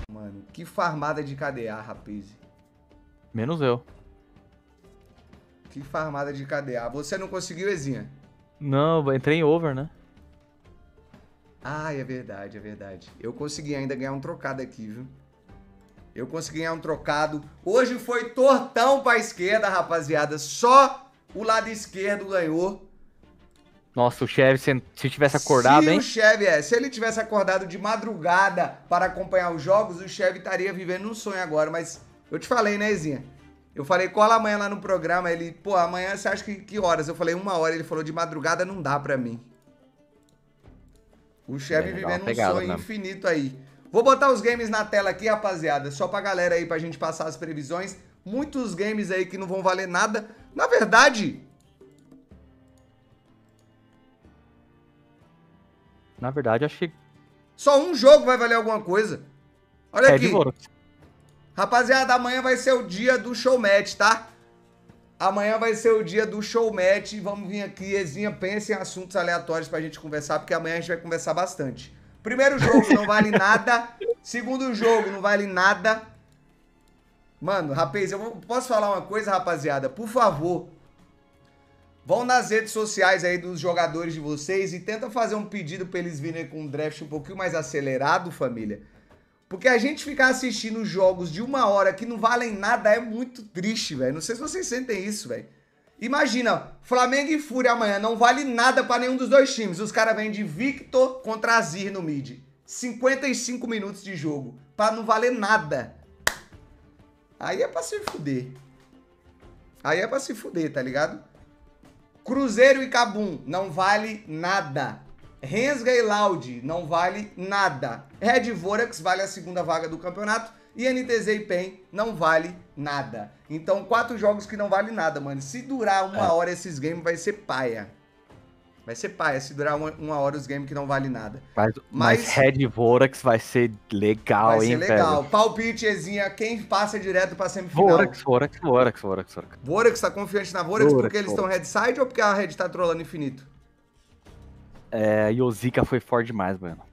Mano, que farmada de KDA, rapaz. Menos eu. Que farmada de KDA. Você não conseguiu, Ezinha? Não, eu entrei em over, né? Ah, é verdade, é verdade. Eu consegui ainda ganhar um trocado aqui, viu? Eu consegui ganhar um trocado. Hoje foi tortão pra esquerda, rapaziada. Só o lado esquerdo ganhou. Nossa, o Chevy, se tivesse acordado, hein? Se ele tivesse acordado de madrugada para acompanhar os jogos, o Chevy estaria vivendo um sonho agora. Mas eu te falei, né, Zinha? Eu falei, cola amanhã lá no programa. Ele, pô, amanhã você acha que horas? Eu falei, 1 hora. Ele falou, de madrugada não dá pra mim. O Chevy vivendo um sonho mesmo. infinito aí. Vou botar os games na tela aqui, rapaziada. Só pra galera aí, pra gente passar as previsões. Muitos games aí que não vão valer nada. Na verdade... acho que... só um jogo vai valer alguma coisa. Olha aqui. Rapaziada, amanhã vai ser o dia do showmatch, tá? Amanhã vai ser o dia do showmatch. Vamos vir aqui, Ezinha, pensa em assuntos aleatórios pra gente conversar, porque amanhã a gente vai conversar bastante. Primeiro jogo não vale nada. Segundo jogo não vale nada. Mano, rapaz, posso falar uma coisa, rapaziada? Por favor, vão nas redes sociais aí dos jogadores de vocês e tenta fazer um pedido pra eles virem com um draft um pouquinho mais acelerado, família. Porque a gente ficar assistindo jogos de 1 hora que não valem nada é muito triste, velho. Não sei se vocês sentem isso, velho. Imagina, Flamengo e Fúria amanhã não vale nada pra nenhum dos dois times. Os caras vêm de Victor contra Azir no mid. 55 minutos de jogo. Pra não valer nada. Aí é pra se fuder. Aí é pra se fuder, tá ligado? Cruzeiro e Cabum não vale nada. Rensga e Loud não vale nada. Red Vorax vale a 2ª vaga do campeonato. E NTZ e PEN não vale nada. Então, 4 jogos que não vale nada, mano. Se durar 1 hora esses games, vai ser paia. Vai ser paia se durar 1 hora os games que não vale nada. Mas Red Vorax vai ser legal, hein, velho? Vai ser legal. Palpite, Ezinha, quem passa direto pra semifinal? Vorax. Vorax, tá confiante na Vorax porque eles estão headside ou porque a Red tá trolando infinito? Yozika foi forte demais, mano.